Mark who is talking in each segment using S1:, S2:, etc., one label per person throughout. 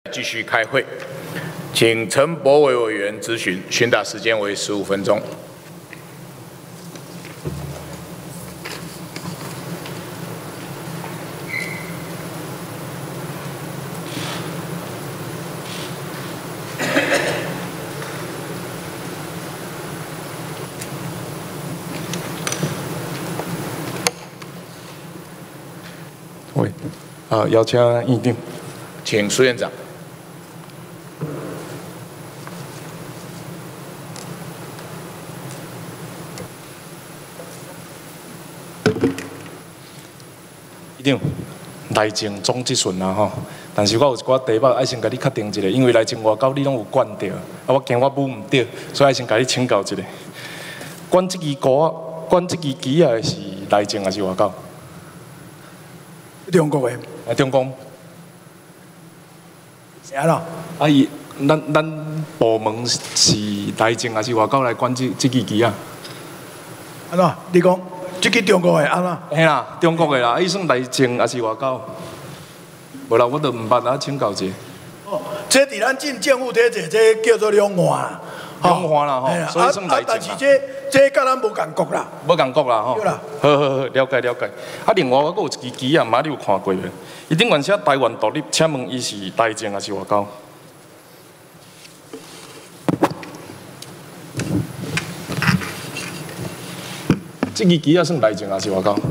S1: 继续开会，请陈柏惟委员质询，询答时间为15分钟。
S2: 喂，邀请院长，
S1: 请苏院长。
S2: 院长，内政总质询啦吼，但是我有一寡题目爱先甲你确定一下，因为内政外交你拢有管到，我惊我补唔对，所以爱先甲你请教一下。管这支鼓啊，管这支旗啊，是内政还是外交？
S3: 中国的。
S2: 中共。
S3: 是安怎？
S2: 伊咱部门是内政还是外交来管这支旗啊？
S3: 安怎？你讲？ 这个中国的安怎？
S2: 嘿啦，中国的啦，伊算内政还是外交？无啦，我都唔捌啊，请教者。
S3: 哦，这伫咱进政府体制，这叫做两换。
S2: 两换啦吼，所以算内政
S3: 但是这甲咱无共国啦。
S2: 无共国啦吼。
S3: 对啦。
S2: 好，了解了解。啊，另外我阁有一支旗啊，妈你有看过未？伊顶悬写台湾独立，请问伊是内政还是外交？ 这支旗啊，算内政还是外交？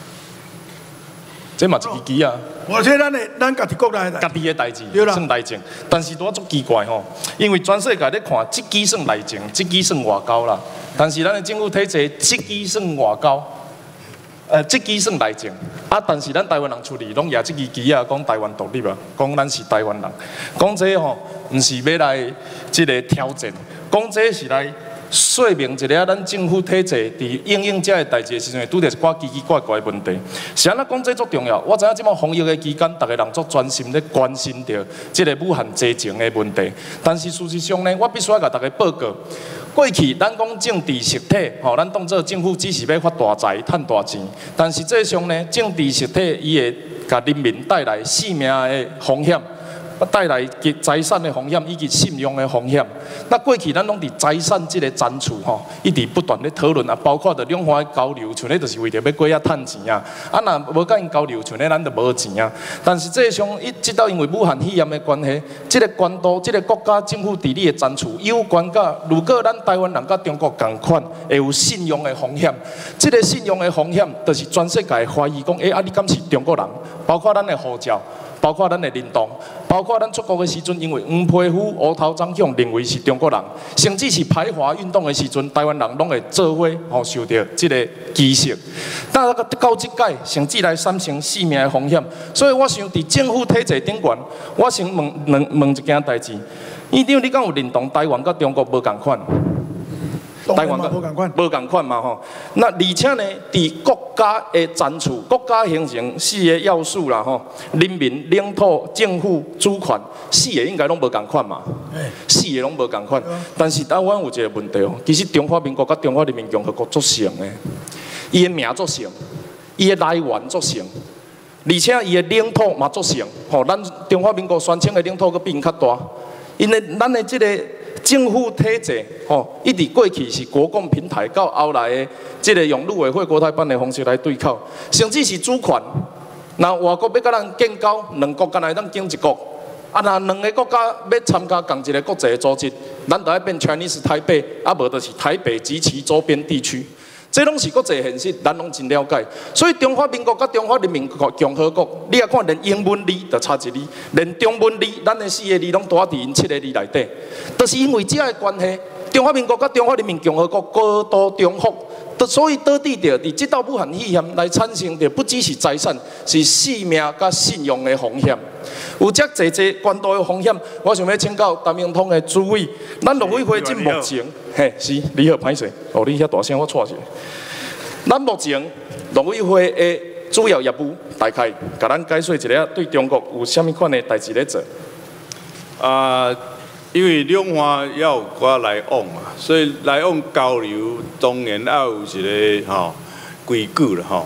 S2: 这嘛一支旗啊。
S3: 我说咱家己国内的。
S2: 家己的代志算内政，但是拄仔足奇怪吼，因为全世界咧看，这支算内政，这支算外交啦。但是咱的政府体制，这支算外交，这支算内政。啊，但是咱台湾人出力，拢举这支旗啊，讲台湾独立啊，讲咱是台湾人，讲这吼，唔是要来这个挑战，讲这是来。 说明一个咱政府体制伫应用这个代志的时阵，拄着一寡奇奇怪怪的问题。是安怎讲这足重要？我知影即摆防疫的期间，大家人足专心咧关心着即个武汉疫情的问题。但是事实上呢，我必须要甲大家报告，过去咱讲政治实体，咱当做政府只是要发大财、赚大钱。但实际上呢，政治实体伊会甲人民带来性命的风险。 带来财产的风险以及信用的风险。那过去咱拢伫财产这个展处吼，一直不断咧讨论啊，包括着两方的交流，像咧就是为着要过遐趁钱啊。啊，若无甲因交流，像咧咱就无钱啊。但实际上，直到因为武汉肺炎的关系，这个关岛、这个国家政府伫你的展处有关甲，如果咱台湾人甲中国共款，会有信用的风险。这个信用的风险，就是全世界怀疑讲，啊，你敢是中国人？包括咱的护照。 包括咱的认同，包括咱出国的时阵，因为黄皮肤、乌头长相，认为是中国人，甚至是排华运动的时阵，台湾人拢会做伙受到这个歧视。但到即届，甚至来产生性命的风险。所以我想伫政府体制顶悬，我先问一件代志：院长，你敢有认同台湾甲中国无共款？
S3: 台湾
S2: 无共款嘛吼，那而且呢，伫国家的展处，国家形成4个要素啦吼，人民、领土、政府、主权，4个应该拢无共款嘛，4个拢无共款。但是台湾有一个问题哦，其实中华民国甲中华人民共和国足像的，伊的名足像，伊的来源足像，而且伊的领土嘛足像，吼，咱中华民国宣称的领土佫比因较大，因为咱的这个。 政府体制一直过去是国共平台，到后来的这个用陆委会、国台办的方式来对抗，甚至是主权。那外国要甲咱建交，两国敢来当建一国，啊，那两个国家要参加同一个国际的组织，咱就要变 Chinese 台北，啊，无就是台北及其周边地区。 这拢是国际现实，咱拢真了解。所以中华民国甲中华人民共和国，你啊看连英文字就差一字，连中文字，咱的4个字拢躲伫因7个字内底，就是因为这个关系，中华民国甲中华人民共和国高度重复，所以导致着伫这道武汉肺炎来产生着不只是财产，是性命甲信用的风险。有遮济关度的风险，我想要请教陈明通的主委，咱陆委会至目前，嘿，是你好，歹势，哦，你遐大声，我错一下。咱目前陆委会的主要业务，大概甲咱解说一下，对中国有啥物款的代志咧做？
S4: 因为两岸要有寡来往嘛，所以来往交流当然要有一个规矩啦吼。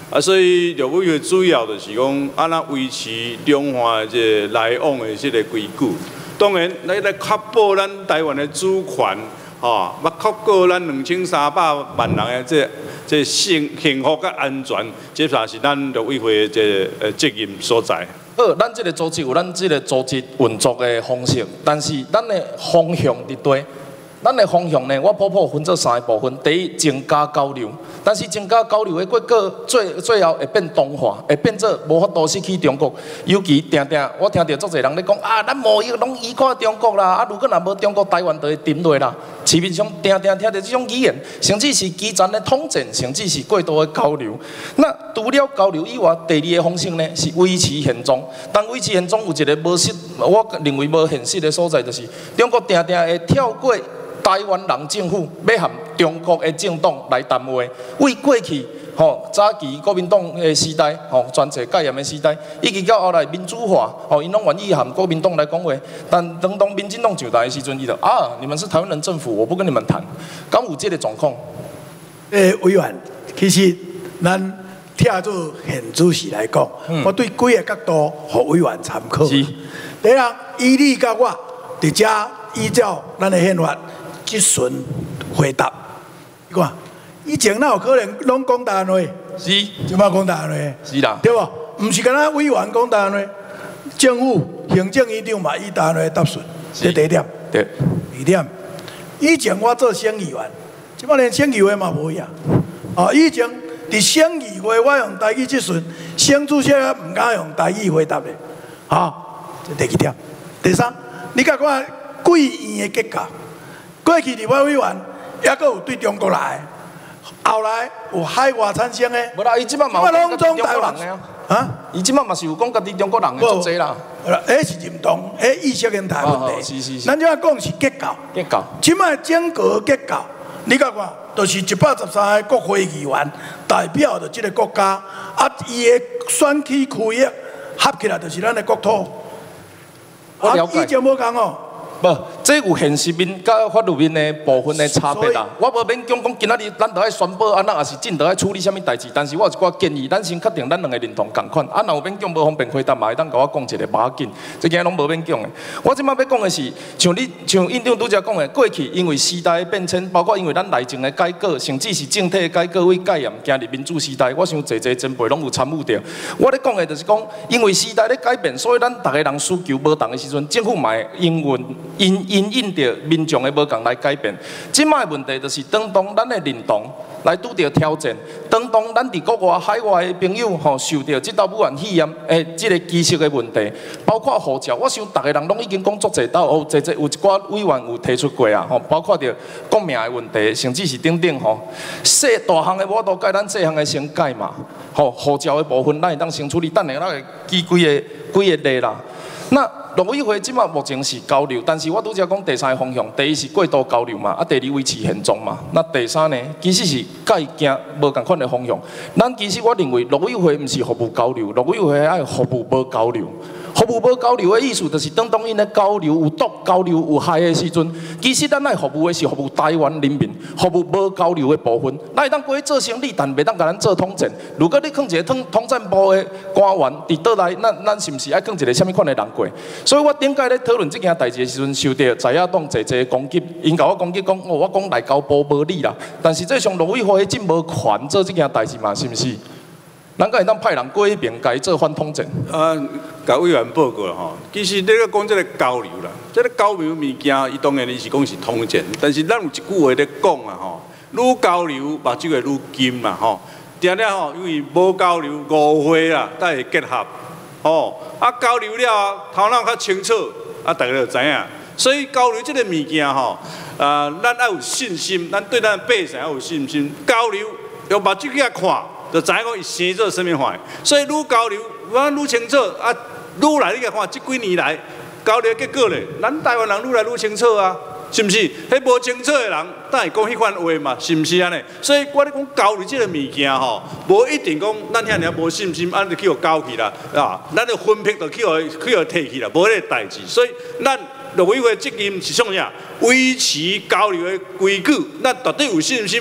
S4: 所以陆委会主要就是讲，安那维持两岸这来往的这个规矩。当然，来确保咱台湾的主权，要确保咱2300万人的这幸福甲安全，这才是咱陆委会的责任所在。
S2: 好，咱这个组织有咱这个组织运作的方式，但是咱的方向伫对。咱的方向呢，我分做3个部分。第一，增加交流，但是增加交流的结果最后会变同化，会变做无法度失去中国。尤其我听到足侪人咧讲啊，咱贸易拢依靠中国啦，啊，如果若无中国，台湾就会沉落啦。市面上听到这种语言，甚至是基层的统战，甚至是过度的交流。那除了交流以外，第二个方式呢是维持现状。但维持现状有一个我认为无现实的所在，就是中国会跳过台湾人政府要和中国的政党来谈话，为过去早期国民党的时代专制戒严的时代，以及到后来民主化因拢愿意和国民党来讲话。但等到民进党上台的时阵，伊就你们是台湾人政府，我不跟你们谈。敢有这个状况？
S3: 委员，其实咱听做现主席来讲，我对几个角度互委员参考。第一，以你甲我伫遮依照咱的宪法。即顺回答，你看，以前哪有可能拢讲台湾话？
S2: 是，
S3: 即摆讲台湾话？
S2: 是啦，
S3: 对无？毋是干那委员讲台湾话，政府行政院长嘛以台湾话答询，这第一点。
S2: 对。
S3: 第二点，以前我做省议员，即摆连省议会嘛无呀。以前伫省议会我用台语即询，省主席毋敢用台语回答的。这第二点。第三，你甲看贵院的结构。过去立法委员也阁有对中国来，后来有海外产生的。
S2: 无啦，伊即摆嘛有讲中国人的
S3: 啊。
S2: 伊即摆嘛是有讲家己中国人的足侪啦。
S3: 迄是认同，迄意识形态问题。
S2: 是。
S3: 咱即摆讲是结构。结构。即摆整个结构，你甲看，就是113个国会议员代表着即个国家，伊的选区区域合起来就是咱的国土。
S2: 我了解。
S3: 以前无讲哦。
S2: 无，这有现实面甲法律面的部分的差别啦。我无免讲今仔日咱就爱宣布安那，也是真就爱处理什么代志。但是我有一寡建议，咱先确定咱两个认同共款。若有免讲无方便回答嘛，会当甲我讲一个，无要紧。这件拢无免讲的。我即摆要讲的是，像院长拄则讲的，过去因为时代的变迁，包括因为咱内政的改革，甚至是政体的改革为戒严，行入民主时代，我想侪前辈拢有参与着。我咧讲的就是讲，因为时代咧改变，所以咱逐个人需求无同的时阵，政府嘛因应着民众的无共来改变，即摆问题就是当咱的认同来拄着挑战，当咱伫国外海外的朋友受到即道武汉肺炎的即个基础的问题，包括护照，我想逐个人拢已经讲足侪道，有一寡委员有提出过啊，包括着国命的问题，甚至是等等大项的我都改，咱细项的先改嘛，护照的部分咱会当先处理，等下咱会记几个例啦。那陆委会即马目前是交流，但是我拄则讲第三个方向，第一是过度交流嘛，第二维持现状嘛。那第三呢，其实是甲伊行无共款的方向。咱其实我认为陆委会毋是服务交流，陆委会爱服务无交流。服务无交流的意思，就是当因的交流有毒、交流有害的时阵，其实咱爱服务的是服务台湾人民，服务无交流的部分。咱会当过去做生意，但袂当甲咱做统战。如果你放一个统战部的官员伫倒来，咱是毋是爱放一个什么款的人过？所以我顶届咧讨论这件代志的时阵，受到在野党侪攻击，因甲我攻击讲，我讲内交部无理啦。但实际上陆委会真无权做这件代志嘛，是毋是？咱会当派人过迄边，甲伊做反统战。
S4: 甲委员报告吼，其实你咧讲这个交流啦，这个交流物件，伊当然是讲是统战，但是咱有一句话咧讲啊吼，愈交流目睭会愈金嘛吼。定定吼，因为无交流误会啦，才会结合。交流了头脑较清楚，大家就知影。所以交流这个物件吼，咱要有信心，咱对咱百姓要有信心。交流用目睭去看。就知影讲伊生做什么货，所以愈交流，咱愈清楚啊，愈来你来看，这几年来交流的结果咧，咱台湾人愈来愈清楚啊，是毋是？迄无清楚的人，当然讲迄款话嘛，是毋是安尼？所以我咧讲交流这个物件吼，无一定讲咱遐尔无信心，就去互交去啦，咱就分批就去互摕去啦，无迄个代志。所以咱陆委会责任是创啥？维持交流的规矩，咱绝对有信心。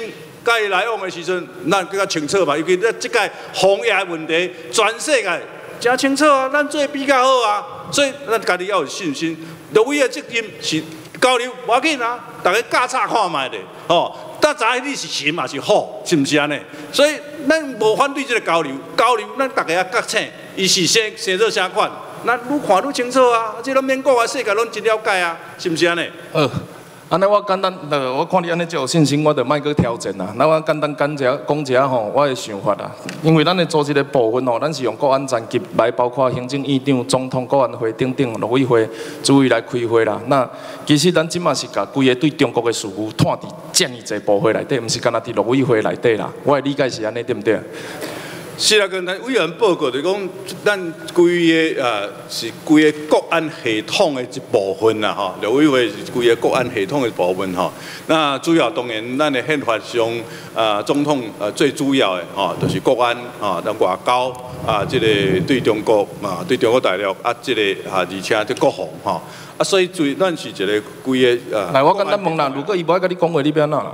S4: 甲伊来往的时阵，咱更较清楚嘛。尤其咱即届防疫的问题，全世界真清楚啊，咱做比较好啊，所以咱家己要有信心。立委的责任是交流，无要紧啊，大家架差看卖咧，吼。但知你是神嘛是好，是毋是安尼？所以咱无反对这个交流，交流咱大家也觉醒，伊是生做啥款，咱愈看愈清楚啊！这拢免国外世界拢真了解啊，是毋是安尼？
S2: 安尼我简单，我看你安尼就有信心，我就莫去挑战啦。那我简单讲一下吼，我的想法啦。因为咱的组织的部分吼，咱是用国安层级来，包括行政院长、总统、国安会等等陆委会诸位来开会啦。那其实咱即马是甲规个对中国的事务摊伫遮尔济部会内底，毋是干那伫陆委会内底啦。我的理解是安尼，对毋对？
S4: 是啊，跟咱委员报告就讲，咱规个是规个国安系统的一部分啦，吼。陆委会是规个国安系统的一部分吼。那主要当然，咱的宪法上，总统最主要的吼，就是国安咱外交这个对中国对中国大陆这个而且对国防吼。所以咱是一个规个
S2: 来，我简单问啦，如果伊无爱甲你讲话，你要安怎啦？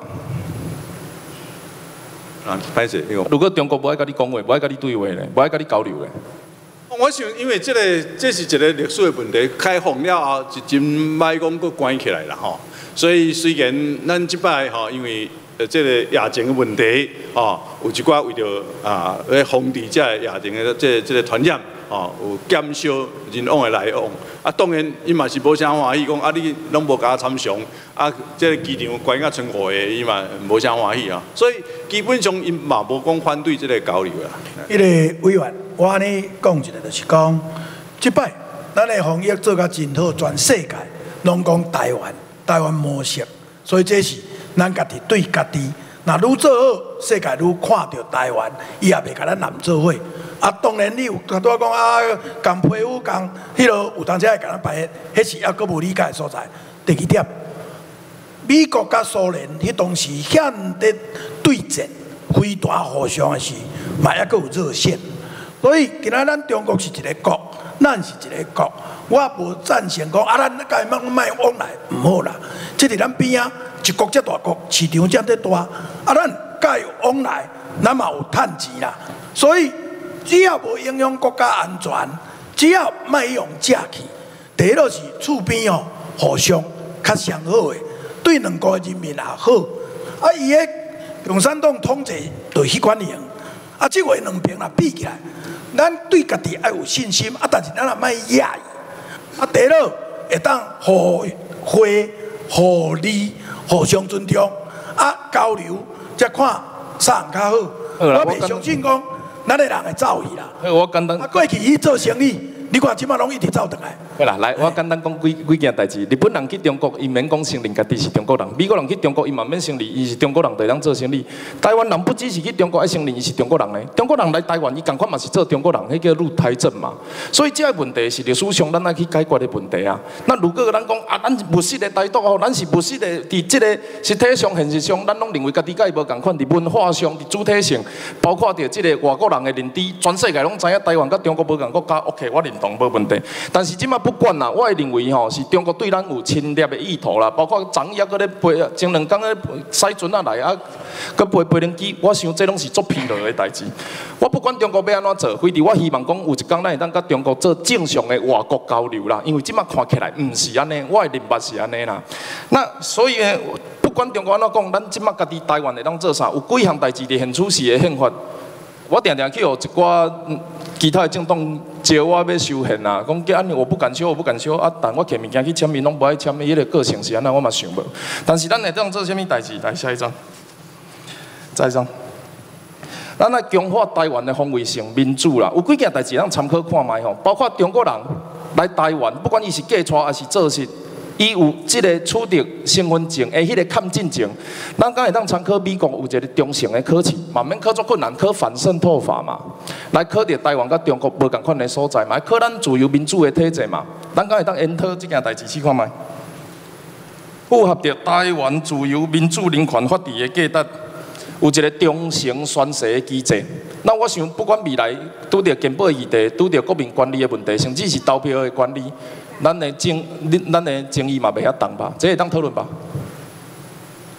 S4: 歹势，
S2: 如果中国无爱甲你讲话，无爱甲你对话咧，无爱甲你交流咧，
S4: 我想，因为这是一个历史的问题，开放了后，就真歹讲佫关起来啦吼。所以虽然咱即摆吼，因为这个疫情的问题吼，有一寡为着来防治这疫情的这个传染吼，有减少人往的来往。当然，伊嘛是无啥欢喜，讲你拢无甲我参详，这个机场关甲春火的，伊嘛无啥欢喜啊。所以基本上伊嘛无讲反对这个交流啦。
S3: 迄个委员，我安尼讲一下，就是讲，即摆咱的防疫做甲真好，全世界拢讲台湾模式，所以这是咱家己对家己。那愈做好，世界愈看到台湾，伊也袂甲咱南做伙。当然你有拄仔讲共皮肤共迄落有当时会甲咱排，迄是抑阁无理解的所在。第二点，美国甲苏联迄当时险伫对战，非大互相的时，嘛抑阁有热线。所以今仔咱中国是一个国，咱是一个国，我无赞成讲咱甲伊莫往来，毋好啦。即伫咱边啊，一国遮大国，市场遮伫大，咱甲伊往来，咱嘛有趁钱啦。所以只要无影响国家安全，只要莫用假去，第一就是厝边哦，互相较上好的，对两国人民也好。伊个共产党统治就迄款样，即话两边若比起来，咱对家己要有信心，但是咱也莫压抑。第二会当互惠、互利、互相尊重，交流才看啥人较好。我袂相信讲。咱的人会走去啦。
S2: 我简单。
S3: 过去去做生意，你看即马拢一直走倒来。
S2: 好啦，来，我简单讲几件代志。日本人去中国，伊免讲承认家己是中国人；美国人去中国，伊嘛免承认伊是中国人，就当做生意。台湾人不只是去中国爱承认伊是中国人嘞，中国人来台湾，伊共款嘛是做中国人，迄叫入台证嘛。所以这个问题是历史上咱爱去解决的问题啊。那如果咱讲咱是务实的台独吼，咱是务实的，伫即个实体上、现实上，咱拢认为家己甲伊无共款，伫文化上、伫主体性，包括着即个外国人的认知，全世界拢知影台湾甲中国无共国家 ，OK， 我认同无问题。但是即马不管啦，我会认为吼是中国对咱有侵略的意图啦，包括昨夜搁咧飞前2天咧驶船仔来搁飞飞机，我想这拢是足疲劳的代志。我不管中国要安怎做，非得我希望讲有一天咱会当甲中国做正常的外国交流啦，因为即马看起来毋是安尼，我的认捌是安尼啦。那所以呢，不管中国安怎讲，咱即马家己台湾会当做啥？有几项代志伫现处时的宪法。我常常去互一寡其他的政党招我要修宪啊，讲叫安尼我不敢修，但我摕物件去签名拢无爱签，伊个个性是安那，我嘛想无。但是咱会当做啥物代志？来下一张，再一张。咱来强化台湾的防卫性、民主啦，有几件代志咱参考看卖吼，包括中国人来台湾，不管伊是假带还是做实。伊有即个取得身份证的迄个勘进证，咱敢会当参考美国有一个中性的考试，嘛免考足困难，考反渗透法嘛，来考着台湾甲中国无共款的所在嘛，考咱自由民主的体制嘛，咱敢会当研讨即件代志试看卖，符合着台湾自由民主人权法治的价值，有一个忠诚宣誓的机制。那我想，不管未来拄着健保议题，拄着国民管理的问题，甚至是投票的管理。咱的争议嘛袂遐重吧？这会当讨论吧？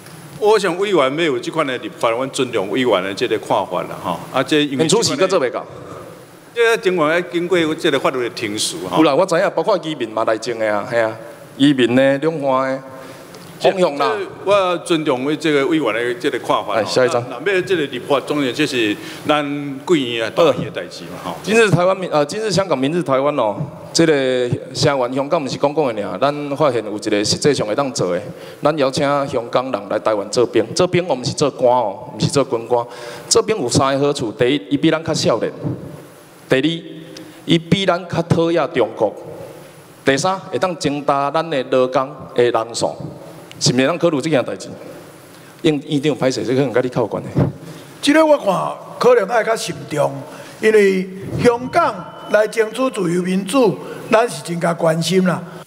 S4: 我想委员要有这款的立法，阮尊重委员的这个看法啦，吼。啊，这因为
S2: 主持搁做袂到。
S4: 这情况要经过这个法律的听诉，吼。
S2: 有啦，我知影，包括移民嘛来争的啊，系啊，移民呢两岸的方向啦。
S4: 我尊重这个委员的这个看法。
S2: 哎，下一张。
S4: 那要这个立法，当然这是咱贵院啊、大院的代志嘛，吼。
S2: 今日香港，明日台湾哦。这个声援香港毋是讲讲的尔，咱发现有一个实际上会当做的，咱邀请香港人来台湾做兵，做兵我毋是做官哦，毋是做军官，做兵有三个好处：第一，伊比咱较少年；第二，伊比咱较讨厌中国；第三，会当增大咱的劳工的人数，是毋是咱考虑这件代志？院长歹势，这可能甲你较有关系。
S3: 这个我看可能爱较慎重，因为香港来争取自由民主，咱是真加关心啦。